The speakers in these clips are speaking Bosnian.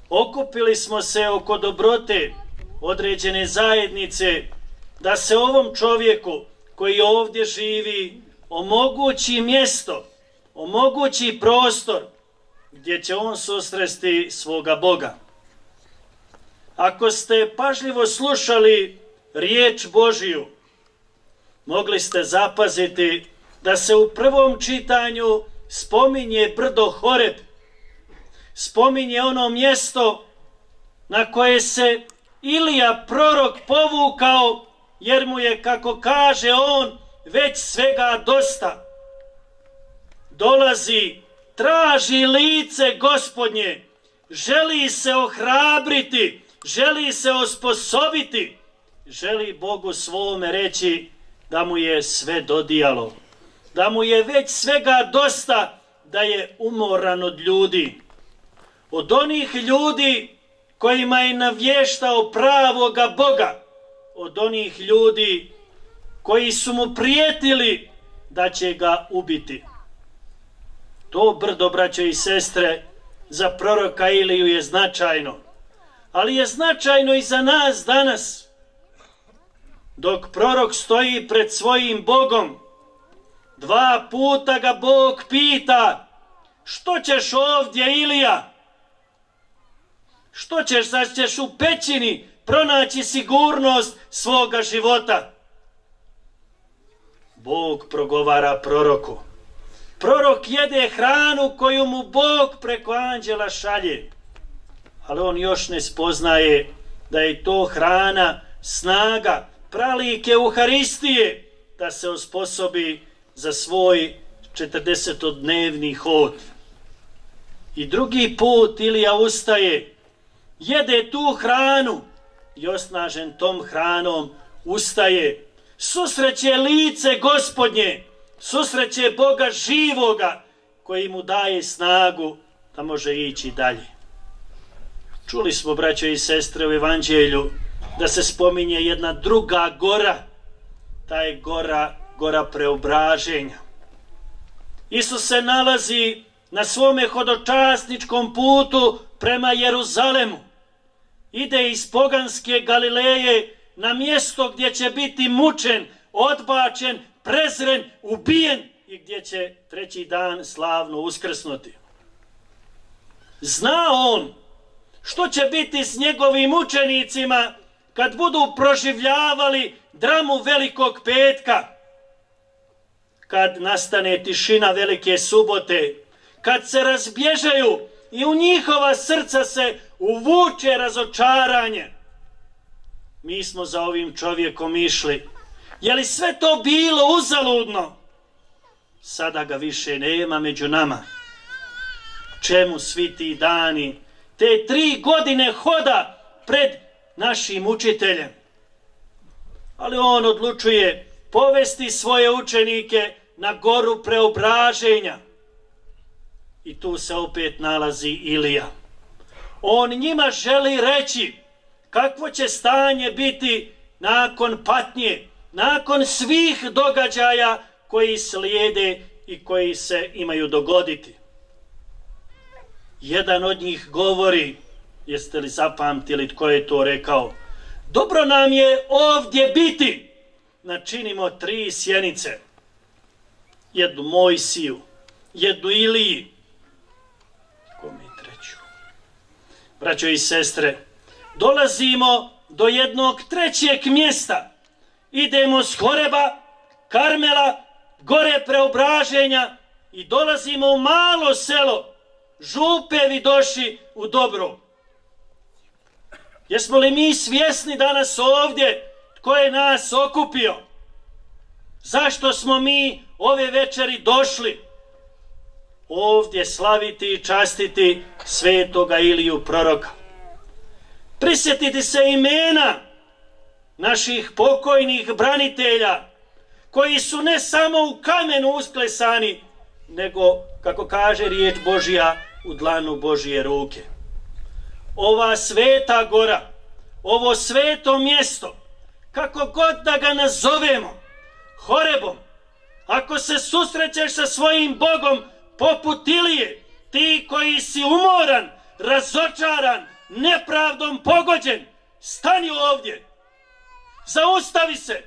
okupili smo se oko dobrote određene zajednice da se ovom čovjeku koji ovdje živi omogući mjesto, omogući prostor gdje će on susresti svoga Boga. Ako ste pažljivo slušali riječ Božiju, mogli ste zapaziti da se u prvom čitanju spominje brdo Horeb, spominje ono mjesto na koje se Ilija prorok povukao, jer mu je, kako kaže on, već svega dosta. Dolazi, traži lice Gospodnje, želi se ohrabriti, želi se osposobiti, želi Bogu svome reći da mu je sve dodijalo, da mu je već svega dosta, da je umoran od ljudi. Od onih ljudi kojima je navještao pravoga Boga, od onih ljudi koji su mu prijetili da će ga ubiti. To brdo, braćo i sestre, za proroka Iliju je značajno, ali je značajno i za nas danas. Dok prorok stoji pred svojim Bogom, 2 puta ga Bog pita: što ćeš ovdje, Ilija? Što ćeš, da ćeš u pećini pronaći sigurnost svoga života? Bog progovara proroku. Prorok jede hranu koju mu Bog preko anđela šalje, ali on još ne spoznaje da je to hrana, snaga, pralike Euharistije, da se osposobi za svoj 40-dnevni hod. I drugi put Ilija ustaje, jede tu hranu i osnažen tom hranom ustaje, susreće lice Gospodnje, susreće Boga živoga koji mu daje snagu da može ići dalje. Čuli smo, braćo i sestre, u Evanđelju da se spominje jedna druga gora, ta je gora preobraženja. Isus se nalazi na svome hodočasničkom putu prema Jeruzalemu. Ide iz poganske Galileje na mjesto gdje će biti mučen, odbačen, prezren, ubijen i gdje će 3. dan slavno uskrsnuti. Zna on što će biti s njegovim učenicima kad budu proživljavali dramu Velikog petka, kad nastane tišina Velike subote, kad se razbježaju i u njihova srca se uvuče razočaranje. Mi smo za ovim čovjekom išli. Je li sve to bilo uzaludno? Sada ga više nema među nama. Čemu svi ti dani, te 3 godine hoda pred našim učiteljem? Ali on odlučuje povesti svoje učenike na goru preobraženja. I tu se opet nalazi Ilija. On njima želi reći kakvo će stanje biti nakon patnje, nakon svih događaja koji slijede i koji se imaju dogoditi. Jedan od njih govori, jeste li zapamtili tko je to rekao? Dobro nam je ovdje biti. Načinimo 3 sjenice. Jednu Mojsiju, jednu Iliji. Kome treću? Braćo i sestre, dolazimo do jednog 3. mjesta. Idemo s Horeba, Karmela, gore preobraženja i dolazimo u malo selo Župe Vidoši u Dobro. Jesmo li mi svjesni danas ovdje tko je nas okupio? Zašto smo mi ove večeri došli? Ovdje slaviti i častiti svetoga Iliju proroka. Prisjetiti se imena naših pokojnih branitelja koji su ne samo u kamenu usklesani, nego, kako kaže riječ Božja, u dlanu Božje ruke. Ova sveta gora, ovo sveto mjesto, kako god da ga nazovemo, Horebom, ako se susrećeš sa svojim Bogom poput Ilije, ti koji si umoran, razočaran, nepravdom pogođen, stani ovdje, zaustavi se,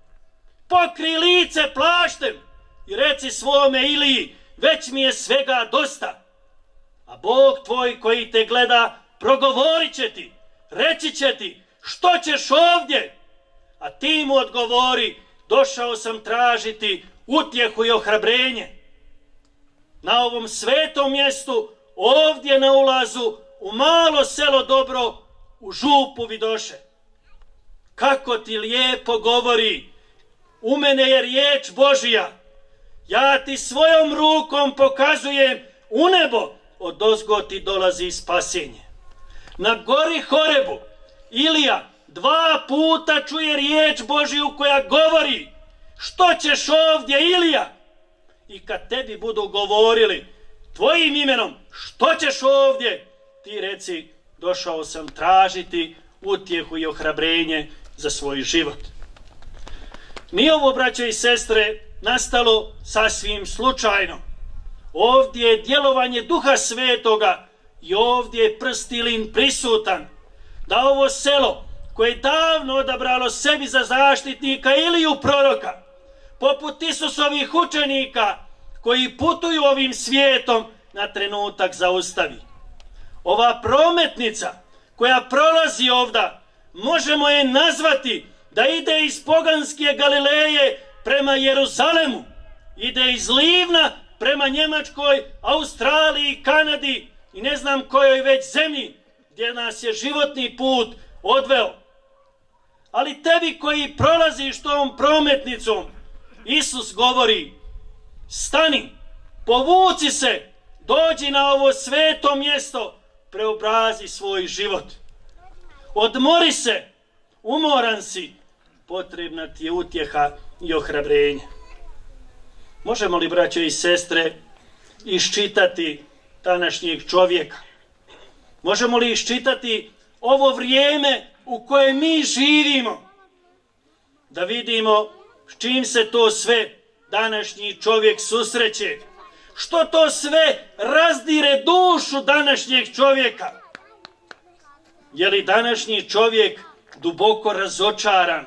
pokri lice plaštem i reci svome Iliji, već mi je svega dosta. A Bog tvoj koji te gleda progovorit će ti, reći će ti, što ćeš ovdje? A ti mu odgovori, došao sam tražiti utjehu i ohrabrenje. Na ovom svetom mjestu, ovdje na ulazu, u malo selo Dobro, u župu Vidoše. Kako ti lijepo govori, u mene je riječ Božija. Ja ti svojom rukom pokazujem u nebo, odozgo ti dolazi spasenje. Na gori Horebu Ilija 2 puta čuje riječ Božiju koja govori, što ćeš ovdje Ilija? I kad tebi budu govorili tvojim imenom, što ćeš ovdje? Ti reci, došao sam tražiti utjehu i ohrabrenje za svoj život. Nije ovo, braćo i sestre, nastalo sasvim slučajno. Ovdje je djelovanje Duha Svetoga i ovdje je prst Ilin prisutan. Da ovo selo koje je davno odabralo sebi za zaštitnika Iliju proroka, poput Isusovih učenika koji putuju ovim svijetom, na trenutak zaustavi. Ova prometnica koja prolazi ovda, možemo je nazvati da ide iz poganske Galileje prema Jeruzalemu, ide iz Livna prema Njemačkoj, Australiji, Kanadi i ne znam kojoj već zemlji gdje nas je životni put odveo. Ali tebi koji prolaziš tom prometnicom, Isus govori, stani, povuci se, dođi na ovo sveto mjesto, preobrazi svoj život. Odmori se, umoran si, potrebna ti je utjeha i ohrabrenje. Možemo li, braćo i sestre, iščitati današnjeg čovjeka? Možemo li iščitati ovo vrijeme u kojem mi živimo? Da vidimo s čim se to sve današnji čovjek susreće. Što to sve razdire dušu današnjeg čovjeka? Je li današnji čovjek duboko razočaran?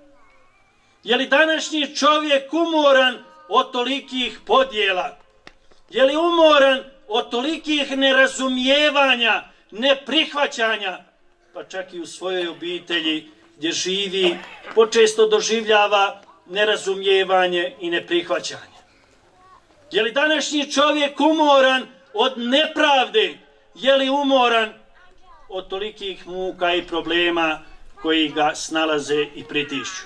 Je li današnji čovjek umoran od tolikih podjela? Je li umoran od tolikih nerazumijevanja, neprihvaćanja, pa čak i u svojoj obitelji gdje živi, počesto doživljava nerazumijevanje i neprihvaćanje? Je li današnji čovjek umoran od nepravde? Je li umoran od tolikih muka i problema koji ga snalaze i pritišću?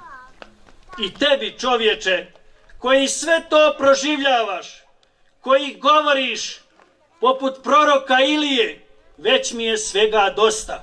I tebi, čovječe, koji sve to proživljavaš, koji govoriš poput proroka Ilije, već mi je svega dosta.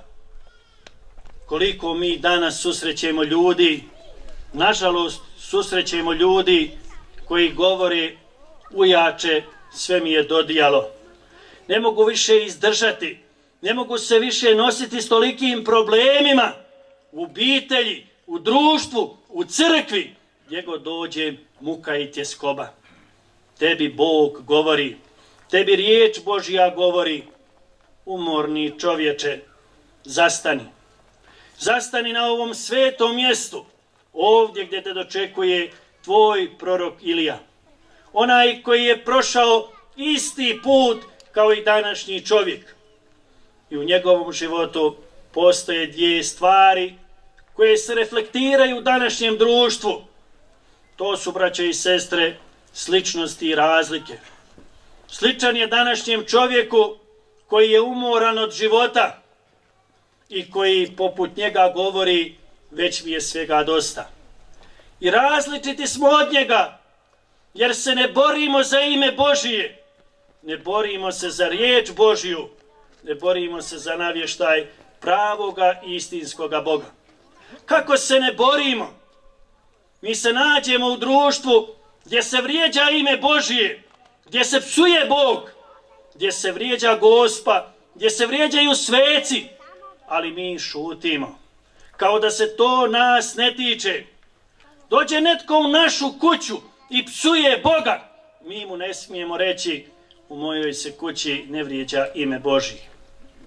Koliko mi danas susrećemo ljudi, nažalost susrećemo ljudi koji govore, ujače, sve mi je dodijalo. Ne mogu više izdržati, ne mogu se više nositi s tolikim problemima u obitelji, u društvu, u crkvi, gdje god dođe muka i tjeskoba. Tebi Bog govori, tebi riječ Božja govori, umorni čovječe, zastani. Zastani na ovom svetom mjestu, ovdje gdje te dočekuje tvoj prorok Ilija. Onaj koji je prošao isti put kao i današnji čovjek. I u njegovom životu postoje 2 stvari koje se reflektiraju u današnjem društvu. To su, braće i sestre, sličnosti i razlike. Sličan je današnjem čovjeku koji je umoran od života i koji poput njega govori, već mi je svega dosta. I različiti smo od njega, jer se ne borimo za ime Božije, ne borimo se za riječ Božju, ne borimo se za navještaj pravoga i istinskoga Boga. Kako se ne borimo? Mi se nađemo u društvu gdje se vrijeđa ime Božije, gdje se psuje Bog, gdje se vrijeđa Gospa, gdje se vrijeđaju sveci, ali mi šutimo, kao da se to nas ne tiče. Dođe netko u našu kuću i psuje Boga, mi mu ne smijemo reći, u mojoj se kući ne vrijeđa ime Božije.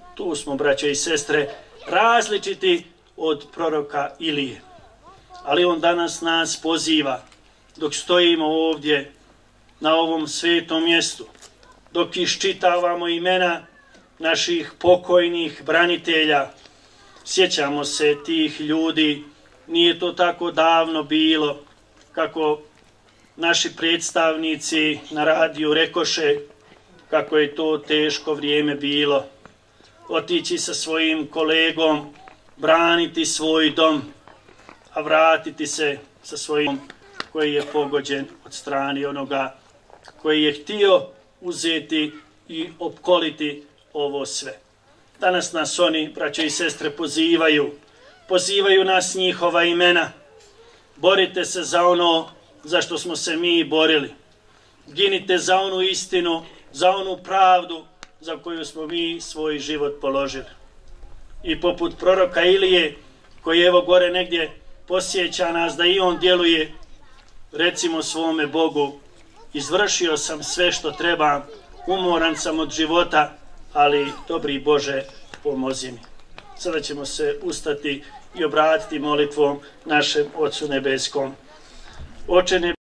Tu smo, braćo i sestre, različiti od proroka Ilije. Ali on danas nas poziva, dok stojimo ovdje na ovom svetom mjestu, dok iščitavamo imena naših pokojnih branitelja, sjećamo se tih ljudi, nije to tako davno bilo, kako naši predstavnici na radiju rekoše, kako je to teško vrijeme bilo. Otići sa svojim kolegom, braniti svoj dom, a vratiti se sa svojim koji je pogođen od strane onoga koji je htio uzeti i opkoliti ovo sve. Danas nas oni, braćo i sestre, pozivaju nas njihova imena. Borite se za ono za što smo se mi borili. Ginite za onu istinu, za onu pravdu za koju smo mi svoj život položili. I poput proroka Ilije, koji evo gore negdje posjeća nas da i on djeluje, recimo svome Bogu, izvršio sam sve što treba, umoran sam od života, ali dobri Bože, pomozi mi. Sada ćemo se ustati i obratiti molitvom našem Ocu nebeskom. Oče